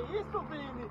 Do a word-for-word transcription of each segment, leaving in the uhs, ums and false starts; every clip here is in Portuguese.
isso, Vini?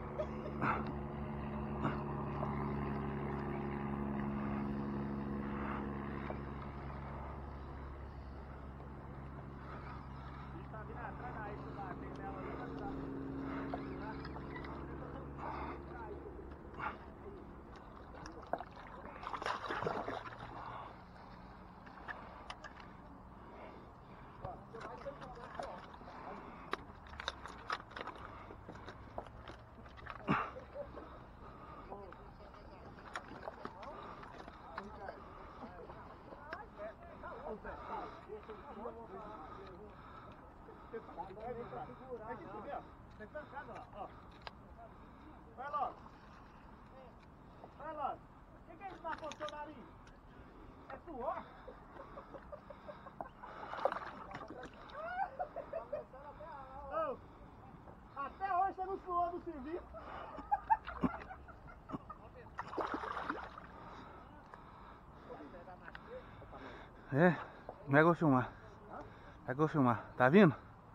Tem pancada lá, ó. Vai logo. Vai logo. O que, que é isso na ponta do seu nariz? É suor? Oh, até hoje você não suou no serviço. É, como é que eu vou filmar? Como é que eu vou filmar? Tá vindo?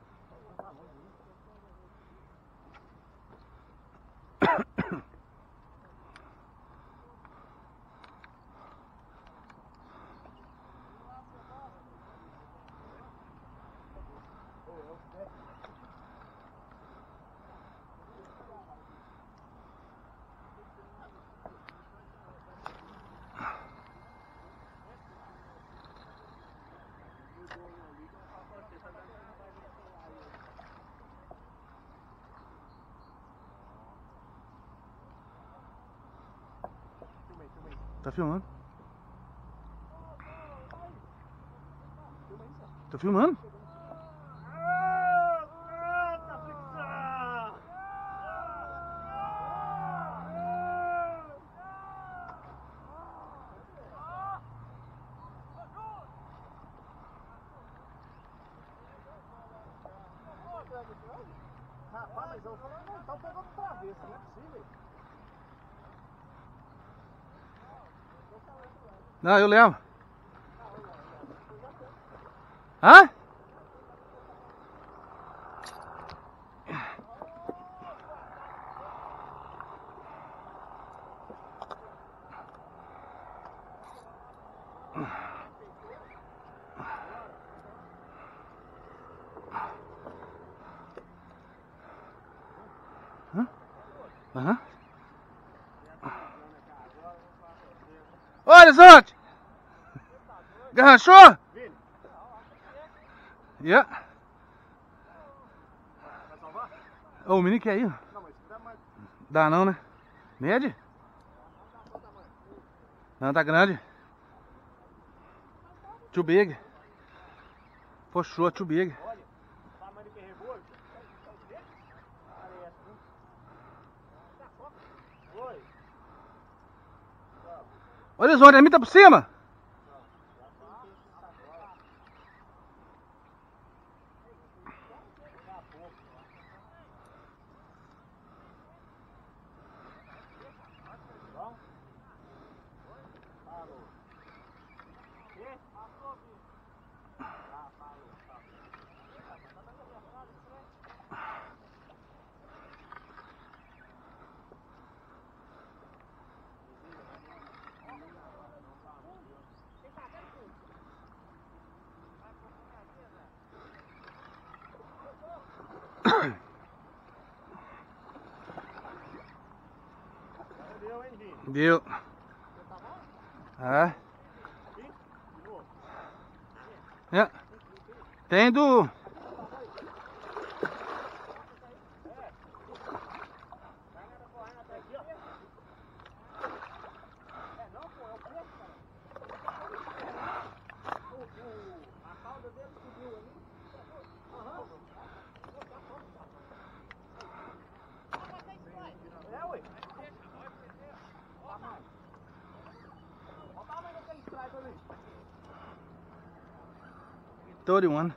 Tá filmando? Tô filmando? Rapaz, mas eu não tá pegando travessa, não é possível. Não, eu levo. Hã? Hã? Aham. Ô, Horizonte! Garranchou? Yeah. Vai salvar? Ô, o menino quer ir? Não, mas dá mais. Dá não, né? Mede? Não, tá grande. Too big. For sure, too big. Olha, o tamanho que é rebolho. Parece, né? Oi. Horizonte, a mim tá por cima? Deu, hein, Vini? Deu. Ah. É. Tem do... É, ué. Olha o tamanho daquele strike ali. thirty-one.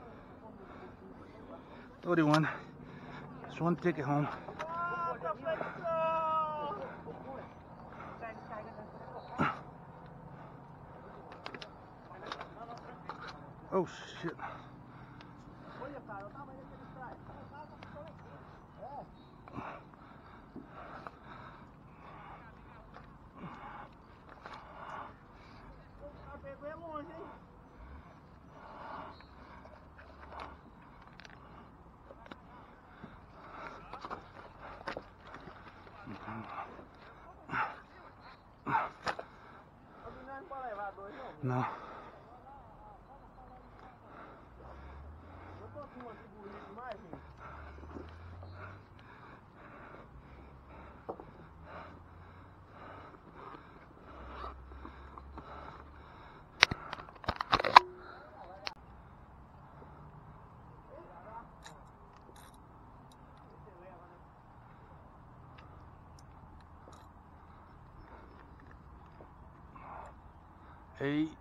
thirty-one. Just want to take it home. Nossa, flexão! Oh shit. Olha, cara, olha o tamanho daquele strike. É. Não. Eu tô com uma figurinha demais, gente. Ei.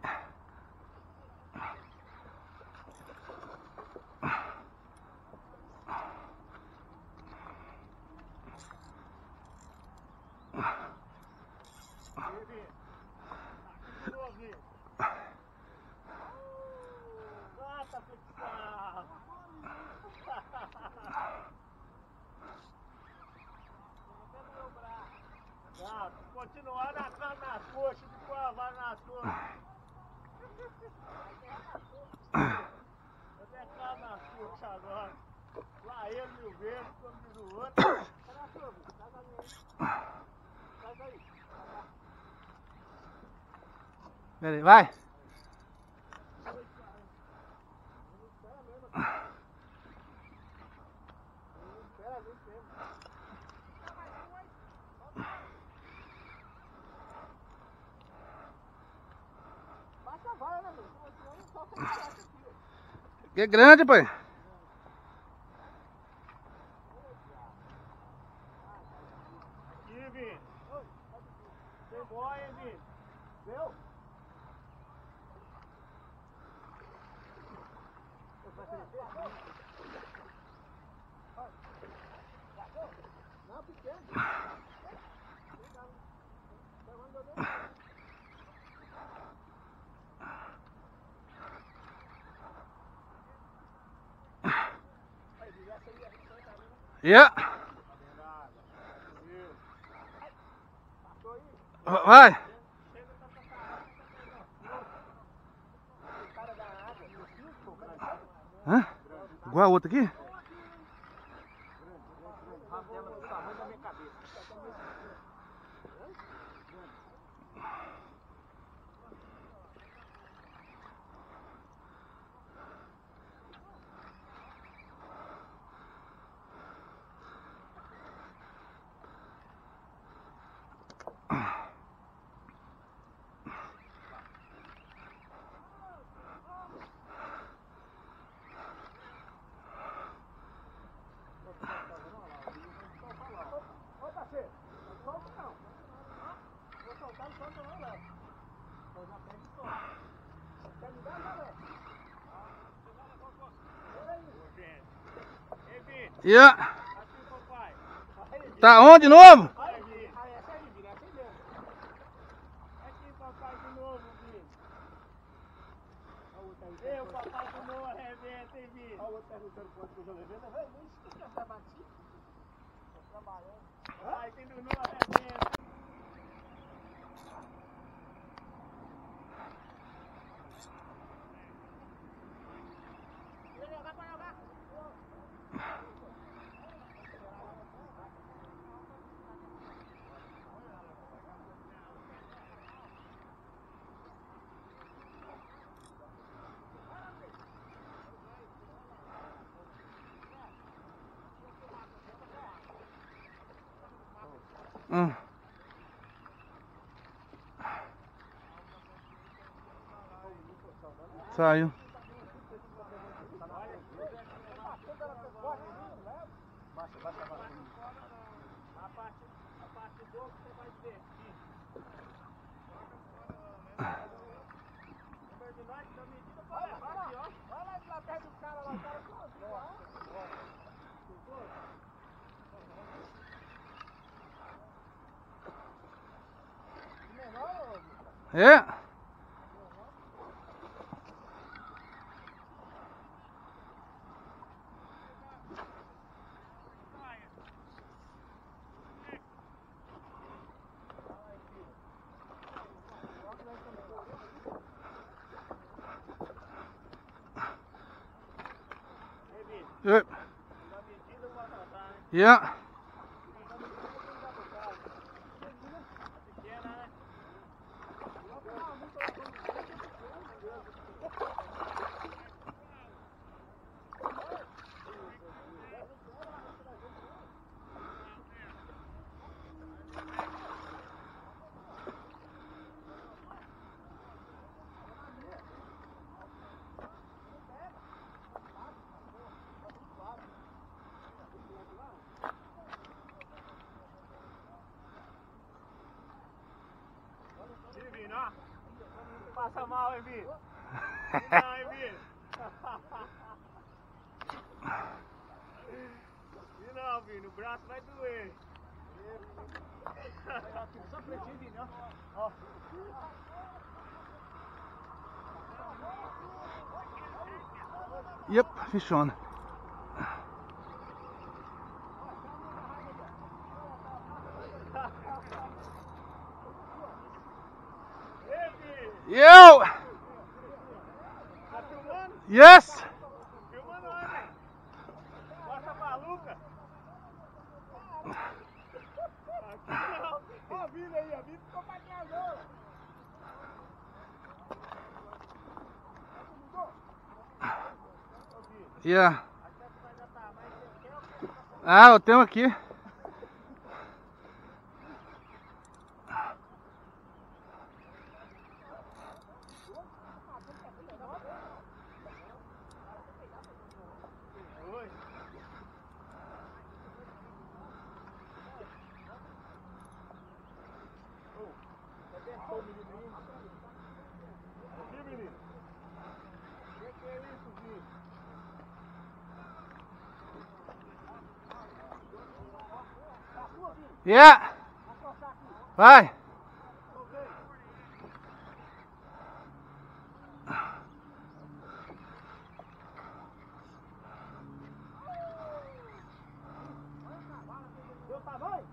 Gata flexão! Gato, continuar na cara nas coxas, depois vai nas coxas. Eu tenho cara nas coxas agora. Lá ele mil vezes, quando diz o outro. Cadê a sua, bicho? Traz ali aí. Traz aí. Pera aí, vai. Que é grande, pai. Aqui, Vini. Tem boia, hein, Vini? Viu? Não, pequeno. Yeah. Vai. Hã? Igual a outra aqui? Yeah. Tá onde de novo? Aqui, papai de novo, Vini. Eu, papai de novo, arrebenta, hein, Vini? Olha o outro perguntando quanto que eu já levei, né, velho? Nem isso que eu já bati. Tô trabalhando. Papai de novo, arrebenta. Vai pra jogar. Hum. Saiu. Baixa, baixa, baixa. A parte, a parte do que você vai ver. Número de nós, da medida pra levar aqui, ó. Vai lá de lá perto do cara lá, o cara sozinho, ó. Menor, ô? É. Yep. Yeah. hein, Vini? Não, hein, Vini? E não, Vini, o braço vai doer. Só pretinho, Vini, ó. Ó. Yep, fish on. Yo! Tá filmando? Yes! Filmando onde? Mostra pra Luca. Ó a Vini aí, a Vini ficou pra trás, ó. Yeah. Ah, eu tenho aqui. Aqui, menino. O que, que é isso, Vini? Yeah! Vai! Deu tamanho?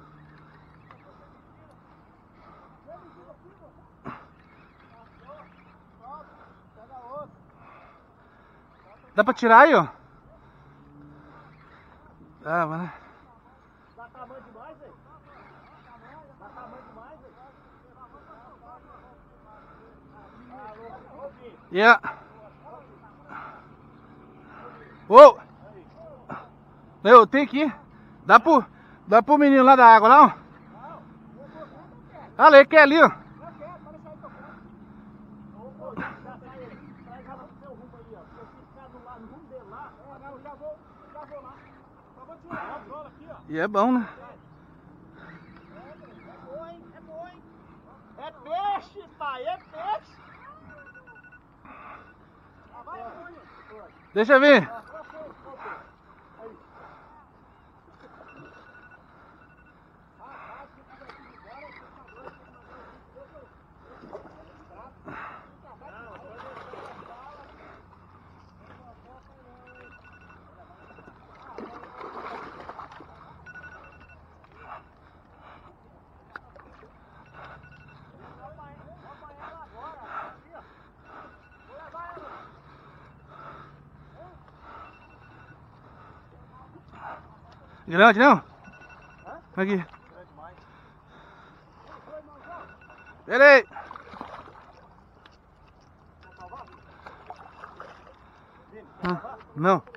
Pega outro. Dá pra tirar aí, ó? Dá, mano. Dá tamanho demais, velho? Dá tamanho demais, velho? Alô, Vini. Yeah! Uou! Eu tenho aqui. Dá pro, dá pro menino lá da água, não? Olha ele quer ali, ó. E é bom, né? É bom, hein? É bom, hein? É peixe, pai, é peixe. Deixa eu ver. Grande, não? Hã? Aqui. Grande demais. Pera aí. Vini, Ah, não.